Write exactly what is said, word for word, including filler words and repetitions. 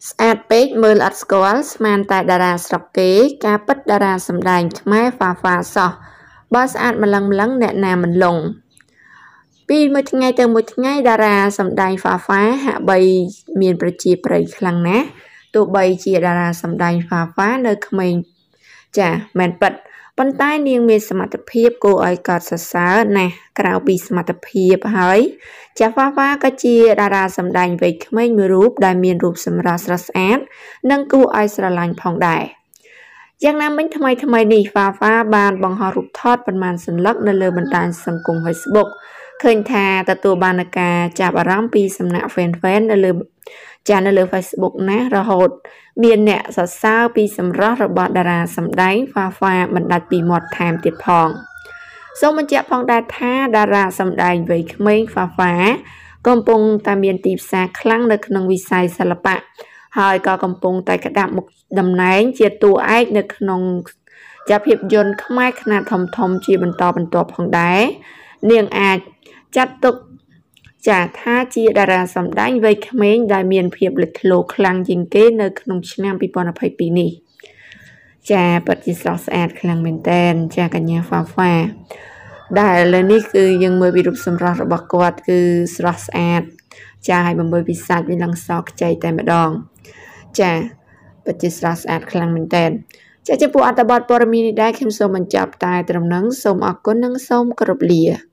ស្អាតពេកមើលអត់ស្គាល់ស្មានតែតារាស្រុកគេការពិតតារាសម្ដែងខ្មែរហ្វាហ្វាសោះបើស្អាតម្លឹងម្លឹងអ្នកណាមិនលងពីមួយថ្ងៃទៅមួយថ្ងៃតារាសម្ដែងហ្វាហ្វាហាក់បីមានប្រជាប្រិយខ្លាំងណាស់ទោះបីជាតារាសម្ដែងហ្វាហ្វានៅក្មេងចាមែនពិតប៉ុន្តែនាងមានសមត្ថភាពគួរឲ្យកោតសរសើរណាស់ក្រៅពីសមត្ថភាពហើយចាហ្វាហ្វាក៏ជាតារាសម្ដែងវ័យក្មេងមួយរូបដែលមានរូបសម្រស់ស្រស់ស្អាតនិងគួរឲ្យស្រឡាញ់ផងដែរយ៉ាងណាមិញថ្មីថ្មីនេះហ្វាហ្វាបានបង្ហោះរូបថតប៉ុន្មានសន្លឹកនៅលើបណ្ដាញសង្គម Facebook ឃើញថាទទួលបានការចាប់អារម្មណ៍ពីសំណាក់ fan fan នៅលើចានៅលើ Facebook ណារហូតមានអ្នកសរសើរពីសម្រស់របស់តារាសម្ដែងហ្វាហ្វាមិនដាច់ពីមាត់ថែមទៀតផងសូមបញ្ជាក់ផងដែរថាតារាសម្ដែងវ័យក្មេងហ្វាហ្វាកំពុងតែមានទីផ្សារខ្លាំងនៅក្នុងវិស័យសិល្បៈហើយក៏កំពុងតែក្តាប់មុខតំណែងជាតួឯកនៅក្នុងចាភាពយន្តខ្មែរខ្នាតធំធំជាបន្តបន្ទាប់ផងដែរនាងអាចចាត់ទុកចាថាជាតារាសម្ដែងវ័យក្មេងដែលមានភាពលេចធ្លោខ្លាំងជាងគេនៅក្នុងឆ្នាំពីរពាន់ยี่สิบสองនេះចាពិតជាស្រស់ស្អាតខ្លាំងមែនតើចាកញ្ញាហ្វាហ្វាដែលឥឡូវនេះគឺយើងមើលពីរូបសម្រស់របស់គាត់គឺស្រស់ស្អាតចាហើយបំពេញពិសាច់វាឡើងសខ្ចីតែម្ដងចាពិតជាស្រស់ស្អាតខ្លាំងមែនតើចាចំពោះអត្ថបទព័ត៌មាននេះដែរខ្ញុំសូមបញ្ចប់តែត្រឹមហ្នឹងសូមអរគុណនិងសូមគោរពលា